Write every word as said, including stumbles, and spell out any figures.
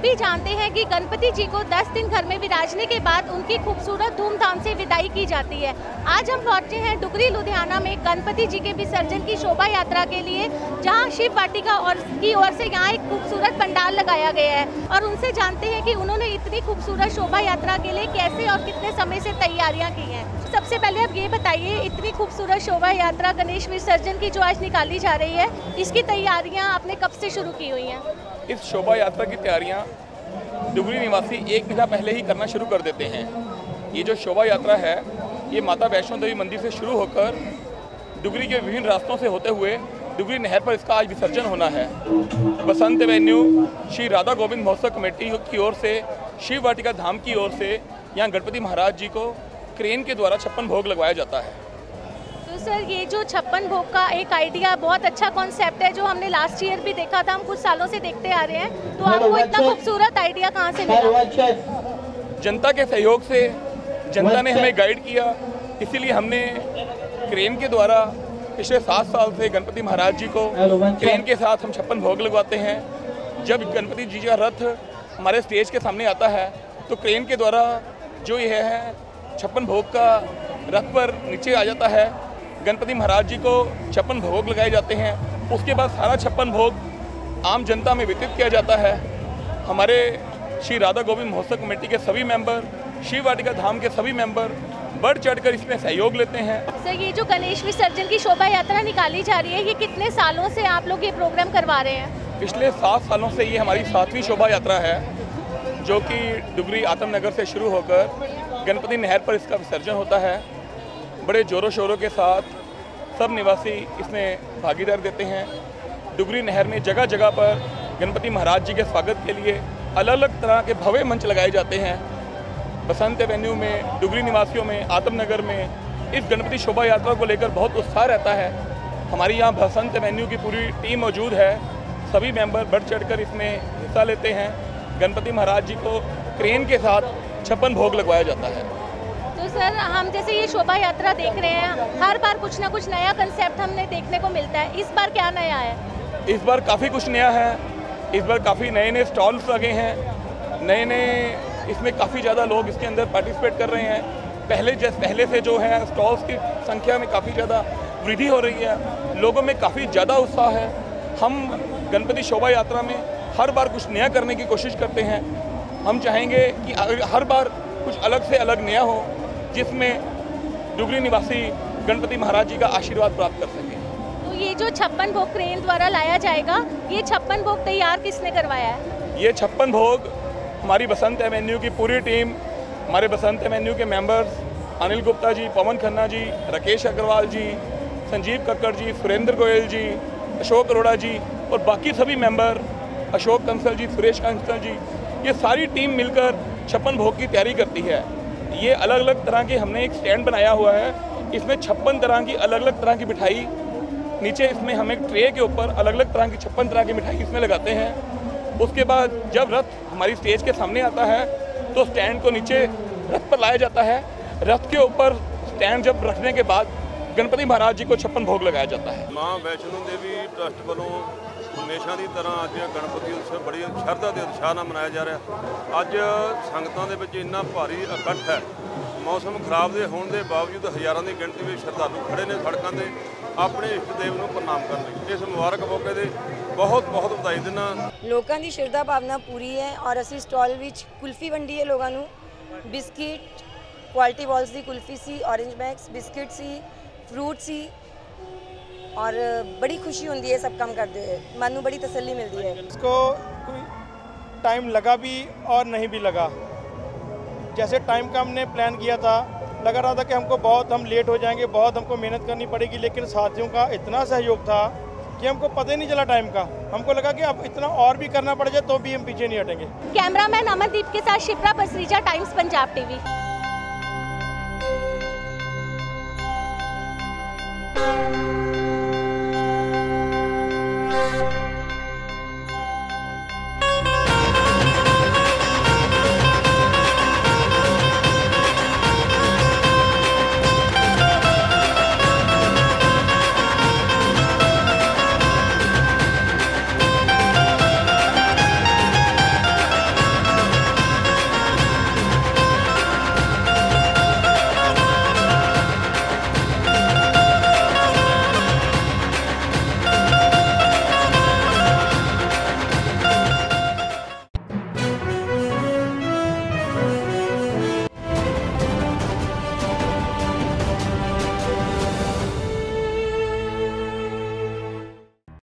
सभी जानते हैं कि गणपति जी को दस दिन घर में विराजने के बाद उनकी खूबसूरत धूमधाम से विदाई की जाती है। आज हम पहुंचे हैं डुगरी लुधियाना में गणपति जी के विसर्जन की शोभा यात्रा के लिए, जहां शिव वाटिका और की ओर से यहां एक खूबसूरत पंडाल लगाया गया है और उनसे जानते हैं कि उन्होंने इतनी खूबसूरत शोभा यात्रा के लिए कैसे और कितने समय से तैयारियाँ की हैं। सबसे पहले आप ये बताइए, इतनी खूबसूरत शोभा यात्रा गणेश विसर्जन की जो आज निकाली जा रही है, इसकी तैयारियाँ आपने कब से शुरू की हुई हैं? इस शोभा यात्रा की तैयारियां डुगरी निवासी एक महीना पहले ही करना शुरू कर देते हैं। ये जो शोभा यात्रा है, ये माता वैष्णो देवी मंदिर से शुरू होकर डुगरी के विभिन्न रास्तों से होते हुए डुगरी नहर पर इसका आज विसर्जन होना है। बसंत एवेन्यू श्री राधा गोविंद महोत्सव कमेटी की ओर से, शिव वाटिका धाम की ओर से यहाँ गणपति महाराज जी को क्रेन के द्वारा छप्पन भोग लगवाया जाता है। तो सर, ये जो छप्पन भोग का एक आइडिया, बहुत अच्छा कॉन्सेप्ट है, जो हमने लास्ट ईयर भी देखा था, हम कुछ सालों से देखते आ रहे हैं, तो आपको इतना खूबसूरत आइडिया कहाँ से मिला? जनता के सहयोग से, जनता ने हमें गाइड किया, इसीलिए हमने क्रेन के द्वारा पिछले सात साल से गणपति महाराज जी को क्रेन के साथ हम छप्पन भोग लगवाते हैं। जब गणपति जी का रथ हमारे स्टेज के सामने आता है तो क्रेन के द्वारा जो यह है छप्पन भोग का रथ पर नीचे आ जाता है। गणपति महाराज जी को छप्पन भोग लगाए जाते हैं। उसके बाद सारा छप्पन भोग आम जनता में वितरित किया जाता है। हमारे श्री राधा गोविंद महोत्सव कमेटी के सभी मेंबर, शिव वाटिका धाम के सभी मेंबर बढ़ चढ़कर इसमें सहयोग लेते हैं। सर, ये जो गणेश विसर्जन की शोभा यात्रा निकाली जा रही है, ये कितने सालों से आप लोग ये प्रोग्राम करवा रहे हैं? पिछले सात सालों से ये हमारी सातवीं शोभा यात्रा है, जो कि डुगरी आत्मनगर से शुरू होकर गणपति नहर पर इसका विसर्जन होता है। बड़े जोरों शोरों के साथ सब निवासी इसमें भागीदार देते हैं। डुगरी नहर में जगह जगह पर गणपति महाराज जी के स्वागत के लिए अलग अलग तरह के भव्य मंच लगाए जाते हैं। बसंत एवेन्यू में, डुगरी निवासियों में, आत्मनगर में इस गणपति शोभा यात्रा को लेकर बहुत उत्साह रहता है। हमारी यहाँ बसंत एवेन्यू की पूरी टीम मौजूद है। सभी मेंबर बढ़ चढ़कर इसमें हिस्सा लेते हैं। गणपति महाराज जी को क्रेन के साथ छप्पन भोग लगवाया जाता है। तो सर, हम जैसे ये शोभा यात्रा देख रहे हैं, हर बार कुछ ना कुछ नया कंसेप्ट हमने देखने को मिलता है। इस बार क्या नया है? इस बार काफ़ी कुछ नया है। इस बार काफ़ी नए नए स्टॉल्स लगे हैं। नए नए इसमें काफ़ी ज़्यादा लोग इसके अंदर पार्टिसिपेट कर रहे हैं। पहले जैसे पहले से जो है स्टॉल्स की संख्या में काफ़ी ज़्यादा वृद्धि हो रही है। लोगों में काफ़ी ज़्यादा उत्साह है। हम गणपति शोभा यात्रा में हर बार कुछ नया करने की कोशिश करते हैं। हम चाहेंगे कि हर बार कुछ अलग से अलग नया हो, जिसमें डुगरी निवासी गणपति महाराज जी का आशीर्वाद प्राप्त कर सकें। तो ये जो छप्पन भोग क्रेन द्वारा लाया जाएगा, ये छप्पन भोग तैयार किसने करवाया है? ये छप्पन भोग हमारी बसंत एवेन्यू की पूरी टीम, हमारे बसंत एवेन्यू के मेंबर्स अनिल गुप्ता जी, पवन खन्ना जी, राकेश अग्रवाल जी, संजीव कक्कड़ जी, सुरेंद्र गोयल जी, अशोक अरोड़ा जी और बाकी सभी मेंबर, अशोक कंसल जी, सुरेश कंसल जी, ये सारी टीम मिलकर छप्पन भोग की तैयारी करती है। ये अलग अलग तरह के हमने एक स्टैंड बनाया हुआ है। इसमें छप्पन तरह की अलग अलग तरह की मिठाई, नीचे इसमें हम एक ट्रे के ऊपर अलग अलग तरह की छप्पन तरह की मिठाई इसमें लगाते हैं। उसके बाद जब रथ हमारी स्टेज के सामने आता है तो स्टैंड को नीचे रथ पर लाया जाता है। रथ के ऊपर स्टैंड जब रखने के बाद गणपति महाराज जी को छप्पन भोग लगाया जाता है। माँ वैष्णो देवी ट्रस्ट वालों हमेशा की तरह अज गणपति उत्सव बड़ी श्रद्धा के उत्साह ਨਾਲ मनाया जा रहा। अज संगतां दे विच इन्ना भारी इकट्ठ है। मौसम खराब के होने के बावजूद हज़ारों की गिणती में श्रद्धालु खड़े ने सड़कों से अपने इष्ट देव को प्रणाम करने। इस मुबारक मौके से बहुत बहुत बधाई देना। लोगों की श्रद्धा भावना पूरी है और असी स्टॉल विच कुल्फी वंडी है लोगों को। बिस्किट, क्वालिटी वॉल्स की कुल्फी सी, ऑरेंज मैक्स बिस्किट सी, फ्रूट सी, और बड़ी खुशी होती है सब काम करते हुए। मन को बड़ी तसल्ली मिलती है। इसको कोई टाइम लगा भी और नहीं भी लगा। जैसे टाइम का हमने प्लान किया था, लगा रहा था कि हमको बहुत हम लेट हो जाएंगे, बहुत हमको मेहनत करनी पड़ेगी, लेकिन साथियों का इतना सहयोग था कि हमको पता ही नहीं चला टाइम का। हमको लगा कि अब इतना और भी करना पड़ जाए तो भी हम पीछे नहीं हटेंगे। कैमरामैन अमरदीप के साथ शिप्रा पसरीजा, टाइम्स पंजाब टीवी।